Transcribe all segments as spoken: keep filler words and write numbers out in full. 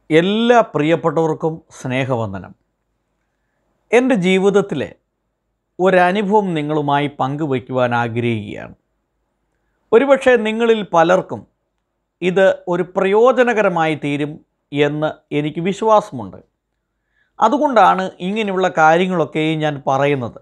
എല്ലാ പ്രിയപ്പെട്ടവർക്കും സ്നേഹവന്ദനം. എൻ്റെ ജീവിതത്തിലെ ഒരനുഭവം നിങ്ങളുമായി പങ്കുവയ്ക്കുവാൻ ആഗ്രഹിക്കുകയാണ്. ഒരുപക്ഷെ നിങ്ങളിൽ പലർക്കും ഇത് ഒരു പ്രയോജനകരമായി തീരും എന്ന് എനിക്ക് വിശ്വാസമുണ്ട്. അതുകൊണ്ടാണ് ഇങ്ങനെയുള്ള കാര്യങ്ങളൊക്കെ ഞാൻ പറയുന്നത്.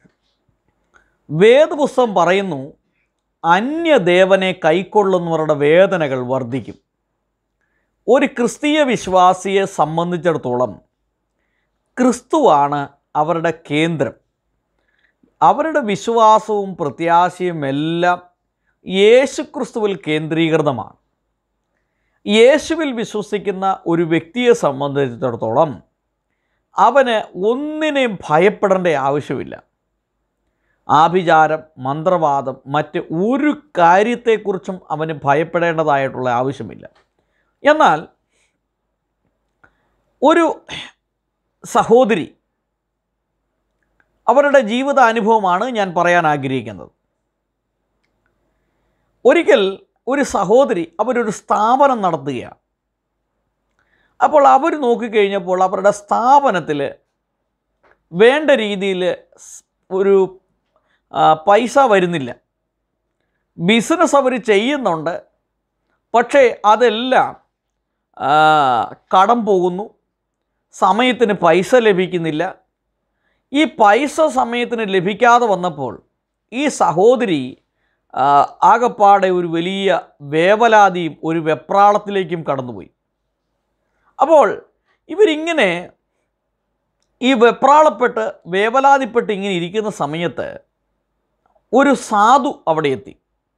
വേദപുസ്തകം പറയുന്നു, അന്യദേവനെ കൈക്കൊള്ളുന്നവരുടെ വേദനകൾ വർദ്ധിക്കും. ഒരു ക്രിസ്തീയ വിശ്വാസിയെ സംബന്ധിച്ചിടത്തോളം ക്രിസ്തുവാണ് അവരുടെ കേന്ദ്രം. അവരുടെ വിശ്വാസവും പ്രത്യാശയും എല്ലാം യേശുക്രിസ്തുവിൽ കേന്ദ്രീകൃതമാണ്. യേശുവിൽ വിശ്വസിക്കുന്ന ഒരു വ്യക്തിയെ സംബന്ധിച്ചിടത്തോളം അവന് ഒന്നിനെയും ഭയപ്പെടേണ്ട ആവശ്യമില്ല. ആഭിചാരം, മന്ത്രവാദം, മറ്റ് ഒരു കാര്യത്തെക്കുറിച്ചും അവന് ഭയപ്പെടേണ്ടതായിട്ടുള്ള ആവശ്യമില്ല. എന്നാൽ ഒരു സഹോദരി, അവരുടെ ജീവിതാനുഭവമാണ് ഞാൻ പറയാൻ ആഗ്രഹിക്കുന്നത്. ഒരിക്കൽ ഒരു സഹോദരി അവരൊരു സ്ഥാപനം നടത്തുകയാണ്. അപ്പോൾ അവർ നോക്കിക്കഴിഞ്ഞപ്പോൾ അവരുടെ സ്ഥാപനത്തിൽ വേണ്ട രീതിയിൽ ഒരു പൈസ വരുന്നില്ല. ബിസിനസ് അവർ ചെയ്യുന്നുണ്ട്, പക്ഷേ അതെല്ലാം കടം പോകുന്നു. സമയത്തിന് പൈസ ലഭിക്കുന്നില്ല. ഈ പൈസ സമയത്തിന് ലഭിക്കാതെ വന്നപ്പോൾ ഈ സഹോദരി ആകപ്പാടെ ഒരു വലിയ വേവലാതിയും ഒരു വെപ്രാളത്തിലേക്കും കടന്നുപോയി. അപ്പോൾ ഇവരിങ്ങനെ ഈ വെപ്രാളപ്പെട്ട് വേവലാതിപ്പെട്ട് ഇങ്ങനെ ഇരിക്കുന്ന സമയത്ത് ഒരു സാധു അവിടെ എത്തി.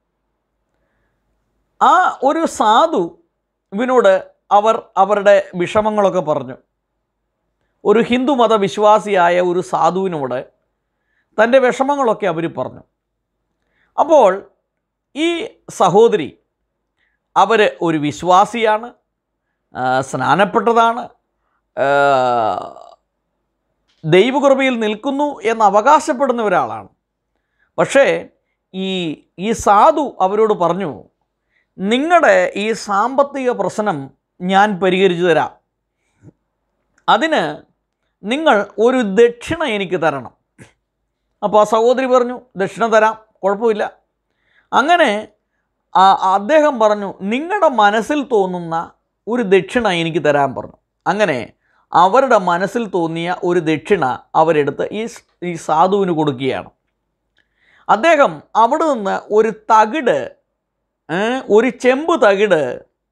ആ ഒരു സാധു ഇവനോട് അവർ അവരുടെ വിഷമങ്ങളൊക്കെ പറഞ്ഞു. ഒരു ഹിന്ദു മതവിശ്വാസിയായ ഒരു സാധുവിനോട് തൻ്റെ വിഷമങ്ങളൊക്കെ അവർ പറഞ്ഞു. അപ്പോൾ ഈ സഹോദരി, അവർ ഒരു വിശ്വാസിയാണ്, സ്നാനപ്പെട്ടതാണ്, ദൈവകൃപയിൽ നിൽക്കുന്നു എന്ന് അവകാശപ്പെടുന്ന ഒരാളാണ്. പക്ഷേ ഈ ഈ സാധു അവരോട് പറഞ്ഞു, നിങ്ങളുടെ ഈ സാമ്പത്തിക പ്രശ്നം ഞാൻ പരിഹരിച്ചു തരാം. അതിന് നിങ്ങൾ ഒരു ദക്ഷിണ എനിക്ക് തരണം. അപ്പോൾ ആ സഹോദരി പറഞ്ഞു, ദക്ഷിണ തരാം, കുഴപ്പമില്ല. അങ്ങനെ അദ്ദേഹം പറഞ്ഞു, നിങ്ങളുടെ മനസ്സിൽ തോന്നുന്ന ഒരു ദക്ഷിണ എനിക്ക് തരാൻ പറഞ്ഞു. അങ്ങനെ അവരുടെ മനസ്സിൽ തോന്നിയ ഒരു ദക്ഷിണ അവരെടുത്ത് ഈ ഈ സാധുവിന് കൊടുക്കുകയാണ്. അദ്ദേഹം അവിടെ നിന്ന് ഒരു തകിട്, ഒരു ചെമ്പ് തകിട്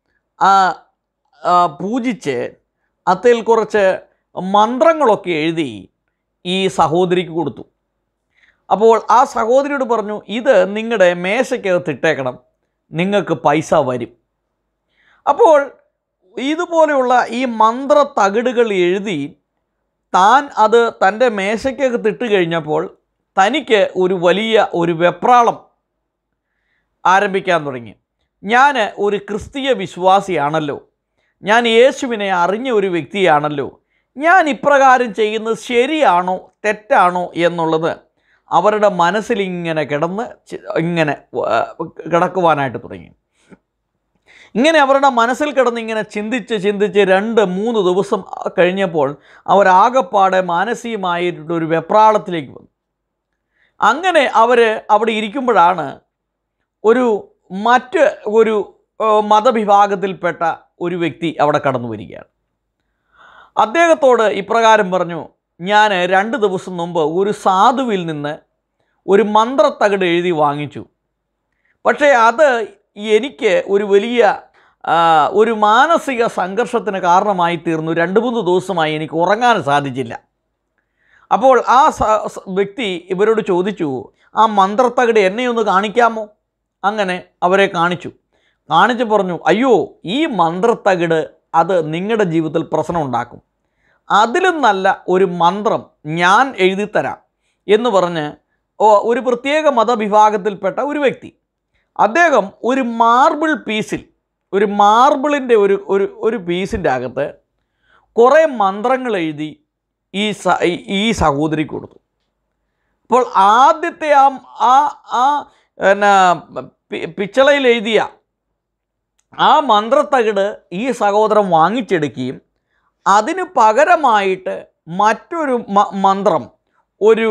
പൂജിച്ച് അതിൽ കുറച്ച് മന്ത്രങ്ങളൊക്കെ എഴുതി ഈ സഹോദരിക്ക് കൊടുത്തു. അപ്പോൾ ആ സഹോദരിയോട് പറഞ്ഞു, ഇത് നിങ്ങളുടെ മേശയ്ക്കകത്ത് ഇട്ടേക്കണം, നിങ്ങൾക്ക് പൈസ വരും. അപ്പോൾ ഇതുപോലെയുള്ള ഈ മന്ത്ര തകിടുകൾ എഴുതി താൻ അത് തൻ്റെ മേശയ്ക്കകത്ത് ഇട്ട് കഴിഞ്ഞപ്പോൾ തനിക്ക് ഒരു വലിയ ഒരു വെപ്രാളം ആരംഭിക്കാൻ തുടങ്ങി. ഞാൻ ഒരു ക്രിസ്തീയ വിശ്വാസിയാണല്ലോ, ഞാൻ യേശുവിനെ അറിഞ്ഞ ഒരു വ്യക്തിയാണല്ലോ, ഞാൻ ഇപ്രകാരം ചെയ്യുന്നത് ശരിയാണോ തെറ്റാണോ എന്നുള്ളത് അവരുടെ മനസ്സിലിങ്ങനെ കിടന്ന് ഇങ്ങനെ കിടക്കുവാനായിട്ട് തുടങ്ങി. ഇങ്ങനെ അവരുടെ മനസ്സിൽ കിടന്ന് ഇങ്ങനെ ചിന്തിച്ച് ചിന്തിച്ച് രണ്ട് മൂന്ന് ദിവസം കഴിഞ്ഞപ്പോൾ അവരാകപ്പാടെ മാനസികമായിട്ടൊരു വെപ്രാളത്തിലേക്ക് വന്നു. അങ്ങനെ അവർ അവിടെ ഇരിക്കുമ്പോഴാണ് ഒരു മറ്റ് ഒരു മതവിഭാഗത്തിൽപ്പെട്ട ഒരു വ്യക്തി അവിടെ കടന്നു വരികയാണ്. അദ്ദേഹത്തോട് ഇപ്രകാരം പറഞ്ഞു, ഞാൻ രണ്ട് ദിവസം മുമ്പ് ഒരു സാധുവിൽ നിന്ന് ഒരു മന്ത്രത്തകിട് എഴുതി വാങ്ങിച്ചു. പക്ഷേ അത് എനിക്ക് ഒരു വലിയ ഒരു മാനസിക സംഘർഷത്തിന് കാരണമായി തീർന്നു. രണ്ട് മൂന്ന് ദിവസമായി എനിക്ക് ഉറങ്ങാൻ സാധിച്ചില്ല. അപ്പോൾ ആ വ്യക്തി ഇവരോട് ചോദിച്ചു, ആ മന്ത്രത്തകിട് എന്നെ ഒന്ന് കാണിക്കാമോ? അങ്ങനെ അവരെ കാണിച്ചു. കാണിച്ച് പറഞ്ഞു, അയ്യോ, ഈ മന്ത്രത്തകിട് അത് നിങ്ങളുടെ ജീവിതത്തിൽ പ്രശ്നം ഉണ്ടാക്കും. അതിലും നല്ല ഒരു മന്ത്രം ഞാൻ എഴുതിത്തരാം എന്ന് പറഞ്ഞ് ഒരു പ്രത്യേക മതവിഭാഗത്തിൽപ്പെട്ട ഒരു വ്യക്തി, അദ്ദേഹം ഒരു മാർബിൾ പീസിൽ, ഒരു മാർബിളിൻ്റെ ഒരു ഒരു ഒരു പീസിൻ്റെ അകത്ത് കുറേ മന്ത്രങ്ങൾ എഴുതി ഈ ഈ സഹോദരി കൊടുത്തു. അപ്പോൾ ആദ്യത്തെ ആ ആ ആ പിന്നെ പിച്ചളയിൽ എഴുതിയ ആ മന്ത്രത്തകിട് ഈ സഹോദരൻ വാങ്ങിച്ചെടുക്കുകയും അതിന് പകരമായിട്ട് മറ്റൊരു മന്ത്രം ഒരു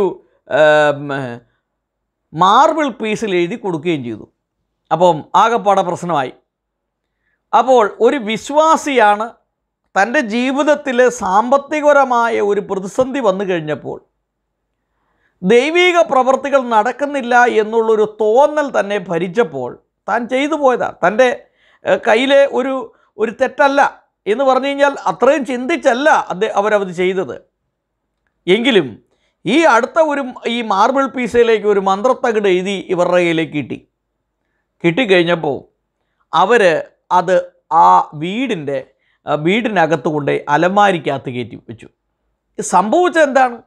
മാർബിൾ പീസിൽ എഴുതി കൊടുക്കുകയും ചെയ്തു. അപ്പം ആകെപ്പാടെ പ്രശ്നമായി. അപ്പോൾ ഒരു വിശ്വാസിയാണ് തൻ്റെ ജീവിതത്തിൽ സാമ്പത്തികപരമായ ഒരു പ്രതിസന്ധി വന്നു കഴിഞ്ഞപ്പോൾ ദൈവിക പ്രവർത്തികൾ നടക്കുന്നില്ല എന്നുള്ളൊരു തോന്നൽ തന്നെ ഭരിച്ചപ്പോൾ താൻ ചെയ്തു പോയതാണ്. തൻ്റെ കയ്യിലെ ഒരു ഒരു തെറ്റല്ല എന്ന് പറഞ്ഞു കഴിഞ്ഞാൽ അത്രയും ചിന്തിച്ചല്ല അത് അവരത് ചെയ്തത്. എങ്കിലും ഈ അടുത്ത ഒരു ഈ മാർബിൾ പീസയിലേക്ക് ഒരു മന്ത്രത്തകിട് എഴുതി ഇവരുടെ കയ്യിലേക്ക് കിട്ടി. കിട്ടിക്കഴിഞ്ഞപ്പോൾ അവർ അത് ആ വീടിൻ്റെ വീടിനകത്ത് കൊണ്ട് അലമാരിക്കകത്ത് കയറ്റി വെച്ചു. സംഭവിച്ചത് എന്താണ്?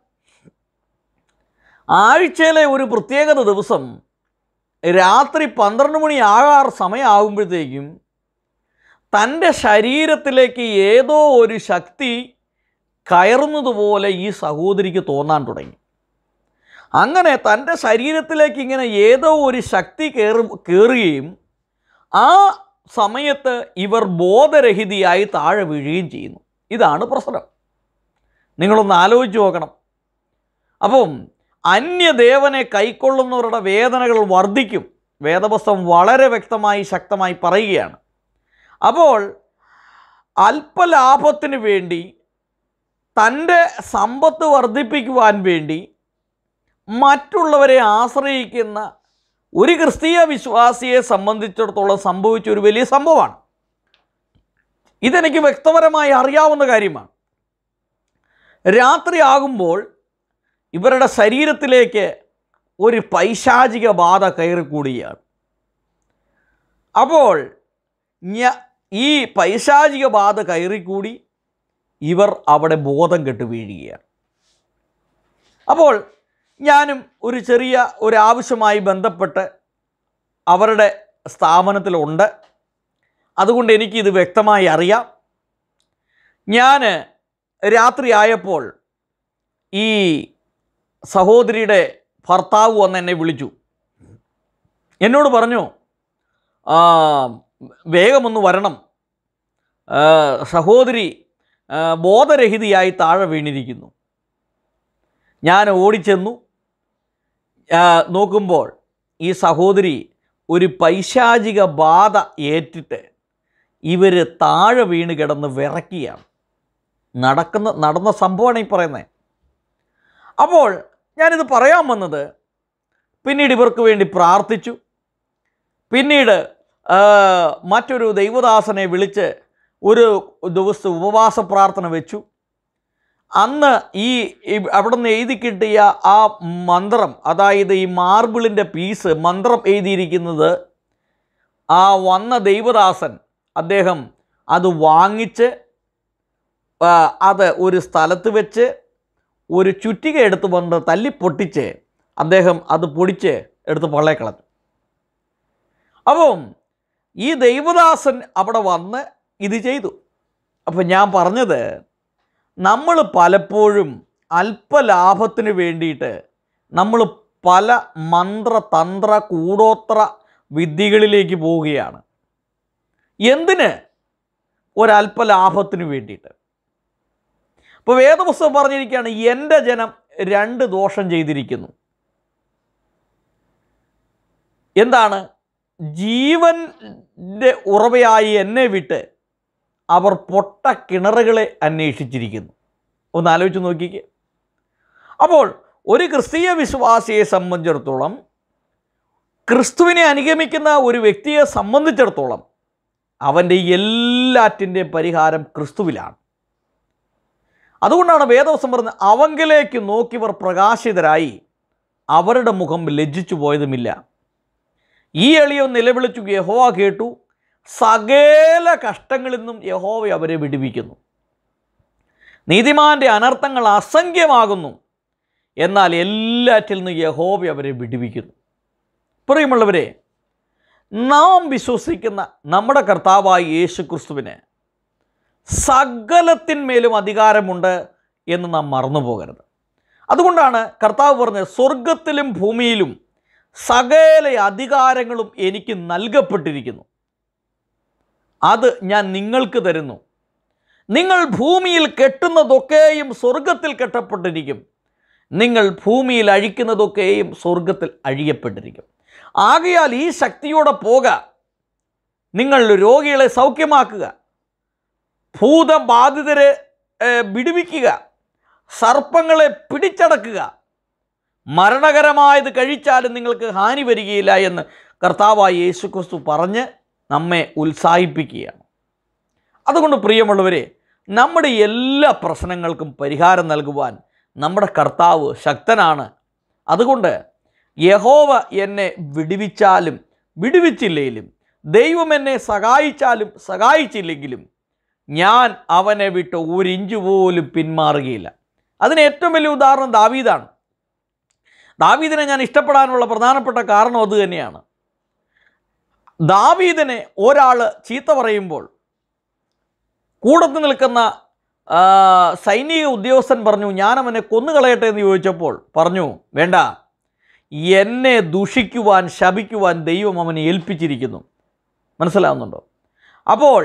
ആഴ്ചയിലെ ഒരു പ്രത്യേകത ദിവസം രാത്രി പന്ത്രണ്ട് മണി ആകാറ് സമയമാകുമ്പോഴത്തേക്കും തൻ്റെ ശരീരത്തിലേക്ക് ഏതോ ഒരു ശക്തി കയറുന്നതുപോലെ ഈ സഹോദരിക്ക് തോന്നാൻ തുടങ്ങി. അങ്ങനെ തൻ്റെ ശരീരത്തിലേക്ക് ഇങ്ങനെ ഏതോ ഒരു ശക്തി കയറി കയറുകയും ആ സമയത്ത് ഇവർ ബോധരഹിതയായി താഴെ വീഴുകയും ചെയ്യുന്നു. ഇതാണ് പ്രശ്നം. നിങ്ങളൊന്ന് ആലോചിച്ച് നോക്കണം. അപ്പം അന്യദേവനെ കൈക്കൊള്ളുന്നവരുടെ വേദനകൾ വർദ്ധിക്കും. വേദപുസ്തകം വളരെ വ്യക്തമായി ശക്തമായി പറയുകയാണ്. അപ്പോൾ അല്പലാഭത്തിന് വേണ്ടി തൻ്റെ സമ്പത്ത് വർദ്ധിപ്പിക്കുവാൻ വേണ്ടി മറ്റുള്ളവരെ ആശ്രയിക്കുന്ന ഒരു ക്രിസ്തീയ വിശ്വാസിയെ സംബന്ധിച്ചിടത്തോളം സംഭവിച്ച ഒരു വലിയ സംഭവമാണ്. ഇതെനിക്ക് വ്യക്തപരമായി അറിയാവുന്ന കാര്യമാണ്. രാത്രിയാകുമ്പോൾ ഇവരുടെ ശരീരത്തിലേക്ക് ഒരു പൈശാചിക ബാധ കയറിക്കൂടുകയാണ്. അപ്പോൾ ഞ ഈ പൈശാചിക ബാധ കയറിക്കൂടി ഇവർ അവിടെ ബോധം കെട്ട് വീഴുകയാണ്. അപ്പോൾ ഞാനും ഒരു ചെറിയ ഒരാവശ്യമായി ബന്ധപ്പെട്ട് അവരുടെ സ്ഥാപനത്തിലുണ്ട്. അതുകൊണ്ട് എനിക്കിത് വ്യക്തമായി അറിയാം. ഞാൻ രാത്രിയായപ്പോൾ ഈ സഹോദരിയുടെ ഭർത്താവ് വന്ന് എന്നെ വിളിച്ചു. എന്നോട് പറഞ്ഞു, വേഗമൊന്ന് വരണം, സഹോദരി ബോധരഹിതയായി താഴെ വീണിരിക്കുന്നു. ഞാൻ ഓടിച്ചെന്നു. നോക്കുമ്പോൾ ഈ സഹോദരി ഒരു പൈശാചിക ബാധ ഏറ്റിട്ട് ഇവർ താഴെ വീണ് കിടന്ന് വിറയ്ക്കുകയാണ്. നടക്കുന്ന നടന്ന സംഭവമാണ് ഈ പറയുന്നത്. അപ്പോൾ ഞാനിത് പറയാൻ വന്നത്, പിന്നീട് ഇവർക്ക് വേണ്ടി പ്രാർത്ഥിച്ചു. പിന്നീട് മറ്റൊരു ദൈവദാസനെ വിളിച്ച് ഒരു ദിവസത്തെ ഉപവാസ പ്രാർത്ഥന വെച്ചു. അന്ന് ഈ അവിടെ നിന്ന് എഴുതി കിട്ടിയ ആ മന്ത്രം, അതായത് ഈ മാർബിളിൻ്റെ പീസ് മന്ത്രം എഴുതിയിരിക്കുന്നത്, ആ വന്ന ദൈവദാസൻ അദ്ദേഹം അത് വാങ്ങിച്ച് അത് ഒരു സ്ഥലത്ത് വെച്ച് ഒരു ചുറ്റിക എടുത്ത് കൊണ്ട് തല്ലി പൊട്ടിച്ച് അദ്ദേഹം അത് പൊടിച്ച് എടുത്ത് പള്ളേക്കളഞ്ഞു. അപ്പം ഈ ദൈവദാസൻ അവിടെ വന്ന് ഇത് ചെയ്തു. അപ്പം ഞാൻ പറഞ്ഞത്, നമ്മൾ പലപ്പോഴും അല്പലാഭത്തിന് വേണ്ടിയിട്ട് നമ്മൾ പല മന്ത്രതന്ത്ര കൂടോത്ര വിദ്യകളിലേക്ക് പോവുകയാണ്. എന്തിന്? ഒരല്പലാഭത്തിന് വേണ്ടിയിട്ട്. ഇപ്പോൾ വേദപുസ്തകം പറഞ്ഞിരിക്കുകയാണ്, എൻ്റെ ജനം രണ്ട് ദോഷം ചെയ്തിരിക്കുന്നു. എന്താണ്? ജീവൻ്റെ ഉറവയായി എന്നെ വിട്ട് അവർ പൊട്ട കിണറുകളെ അന്വേഷിച്ചിരിക്കുന്നു. ഒന്ന് ആലോചിച്ച് നോക്കിക്കേ. അപ്പോൾ ഒരു ക്രിസ്തീയ വിശ്വാസിയെ സംബന്ധിച്ചിടത്തോളം, ക്രിസ്തുവിനെ അനുഗമിക്കുന്ന ഒരു വ്യക്തിയെ സംബന്ധിച്ചിടത്തോളം, അവൻ്റെ എല്ലാറ്റിൻ്റെ പരിഹാരം ക്രിസ്തുവിലാണ്. അതുകൊണ്ടാണ് വേദവസം പറഞ്ഞത്, അവങ്കിലേക്ക് നോക്കിയവർ പ്രകാശിതരായി അവരുടെ മുഖം ലജ്ജിച്ചു പോയതുമില്ല. ഈ എളിയ നിലവിളിച്ചു, യഹോവ കേട്ടു, സകല കഷ്ടങ്ങളിൽ നിന്നും യഹോവ അവരെ വിടുവിക്കുന്നു. നീതിമാൻ്റെ അനർത്ഥങ്ങൾ അസംഖ്യമാകുന്നു, എന്നാൽ എല്ലാറ്റിൽ നിന്നും യഹോവ അവരെ വിടുവിക്കുന്നു. പ്രിയമുള്ളവരെ, നാം വിശ്വസിക്കുന്ന നമ്മുടെ കർത്താവായ യേശു ക്രിസ്തുവിന് സകലത്തിന്മേലും അധികാരമുണ്ട് എന്ന് നാം മറന്നു പോകരുത്. അതുകൊണ്ടാണ് കർത്താവ് പറഞ്ഞത്, സ്വർഗത്തിലും ഭൂമിയിലും സകല അധികാരങ്ങളും എനിക്ക് നൽകപ്പെട്ടിരിക്കുന്നു. അത് ഞാൻ നിങ്ങൾക്ക് തരുന്നു. നിങ്ങൾ ഭൂമിയിൽ കെട്ടുന്നതൊക്കെയും സ്വർഗത്തിൽ കെട്ടപ്പെട്ടിരിക്കും, നിങ്ങൾ ഭൂമിയിൽ അഴിക്കുന്നതൊക്കെയും സ്വർഗത്തിൽ അഴിയപ്പെട്ടിരിക്കും. ആകയാൽ ഈ ശക്തിയോടെ പോക, നിങ്ങൾ രോഗികളെ സൗഖ്യമാക്കുക, ഭൂതബാധിതരെ വിടുവിക്കുക, സർപ്പങ്ങളെ പിടിച്ചടക്കുക, മരണകരമായത് കഴിച്ചാലും നിങ്ങൾക്ക് ഹാനി വരികയില്ല എന്ന് കർത്താവായ യേശുക്രിസ്തു പറഞ്ഞ് നമ്മെ ഉത്സാഹിപ്പിക്കുകയാണ്. അതുകൊണ്ട് പ്രിയമുള്ളവരെ, നമ്മുടെ എല്ലാ പ്രശ്നങ്ങൾക്കും പരിഹാരം നൽകുവാൻ നമ്മുടെ കർത്താവ് ശക്തനാണ്. അതുകൊണ്ട് യഹോവ എന്നെ വിടുവിച്ചാലും വിടുവിച്ചില്ലെങ്കിലും, ദൈവം എന്നെ സഹായിച്ചാലും സഹായിച്ചില്ലെങ്കിലും ഞാൻ അവനെ വിട്ട് ഒരിഞ്ച് പോലും പിന്മാറുകയില്ല. അതിന് ഏറ്റവും വലിയ ഉദാഹരണം ദാവീദാണ്. ദാവീദിനെ ഞാൻ ഇഷ്ടപ്പെടാനുള്ള പ്രധാനപ്പെട്ട കാരണം അതുതന്നെയാണ്. ദാവീദിനെ ഒരാൾ ചീത്ത പറയുമ്പോൾ കൂടത്ത് നിൽക്കുന്ന സൈനിക ഉദ്യോഗസ്ഥൻ പറഞ്ഞു, ഞാൻ അവനെ കൊന്നുകളയട്ടെ എന്ന് ചോദിച്ചപ്പോൾ പറഞ്ഞു, വേണ്ട, എന്നെ ദുഷിക്കുവാൻ ശപിക്കുവാൻ ദൈവം അവനെ ഏൽപ്പിച്ചിരിക്കുന്നു. മനസ്സിലാവുന്നുണ്ടോ? അപ്പോൾ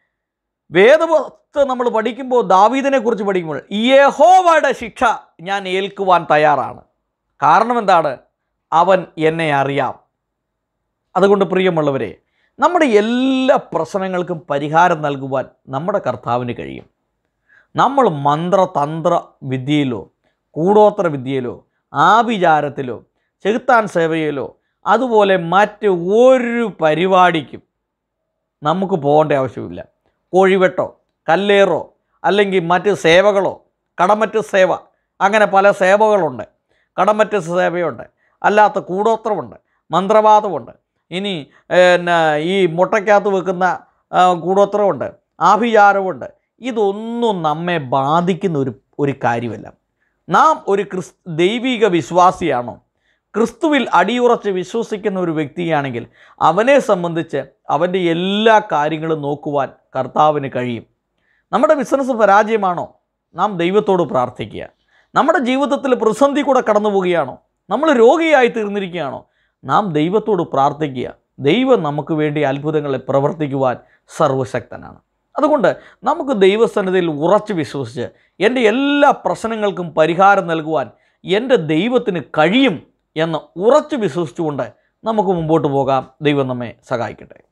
വേദപുസ്തകം നമ്മൾ പഠിക്കുമ്പോൾ, ദാവീദിനെ കുറിച്ച് പഠിക്കുമ്പോൾ, യഹോവയുടെ ശിക്ഷ ഞാൻ ഏൽക്കുവാൻ തയ്യാറാണ്. കാരണം എന്താണ്? അവൻ എന്നെ അറിയാം. അതുകൊണ്ട് പ്രിയമുള്ളവരെ, നമ്മുടെ എല്ലാ പ്രശ്നങ്ങൾക്കും പരിഹാരം നൽകുവാൻ നമ്മുടെ കർത്താവിന് കഴിയും. നമ്മൾ മന്ത്രതന്ത്ര വിദ്യയിലോ കൂടോത്ര വിദ്യയിലോ ആഭിചാരത്തിലോ ചെകുത്താൻ സേവയിലോ അതുപോലെ മറ്റ് ഒരു പരിപാടിക്കും നമുക്ക് പോകേണ്ട ആവശ്യമില്ല. കോഴിവെട്ടോ കല്ലേറോ അല്ലെങ്കിൽ മറ്റ് സേവകളോ, കടമറ്റ് സേവ, അങ്ങനെ പല സേവകളുണ്ട്. കടമറ്റ് സേവയുണ്ട്, അല്ലാത്ത കൂടോത്രമുണ്ട്, മന്ത്രവാദമുണ്ട്, ഇനി പിന്നെ ഈ മുട്ടയ്ക്കകത്ത് വെക്കുന്ന കൂടോത്രമുണ്ട്, ആഭിചാരമുണ്ട്. ഇതൊന്നും നമ്മെ ബാധിക്കുന്ന ഒരു ഒരു കാര്യമല്ല. നാം ഒരു ക്രിസ് ദൈവിക വിശ്വാസിയാണോ, ക്രിസ്തുവിൽ അടിയുറച്ച് വിശ്വസിക്കുന്ന ഒരു വ്യക്തിയാണെങ്കിൽ അവനെ സംബന്ധിച്ച് അവൻ്റെ എല്ലാ കാര്യങ്ങളും നോക്കുവാൻ കർത്താവിന് കഴിയും. നമ്മുടെ ബിസിനസ് പരാജയമാണോ, നാം ദൈവത്തോട് പ്രാർത്ഥിക്കുക. നമ്മുടെ ജീവിതത്തിൽ പ്രതിസന്ധി കൂടെ കടന്നു പോവുകയാണോ, നമ്മൾ രോഗിയായി തീർന്നിരിക്കുകയാണോ, നാം ദൈവത്തോട് പ്രാർത്ഥിക്കുക. ദൈവം നമുക്ക് വേണ്ടി അത്ഭുതങ്ങളെ പ്രവർത്തിക്കുവാൻ സർവശക്തനാണ്. അതുകൊണ്ട് നമുക്ക് ദൈവസന്നിധിയിൽ ഉറച്ചു വിശ്വസിച്ച് എൻ്റെ എല്ലാ പ്രശ്നങ്ങൾക്കും പരിഹാരം നൽകുവാൻ എൻ്റെ ദൈവത്തിന് കഴിയും എന്ന് ഉറച്ചു വിശ്വസിച്ചുകൊണ്ട് നമുക്ക് മുമ്പോട്ട് പോകാം. ദൈവം നമ്മെ സഹായിക്കട്ടെ.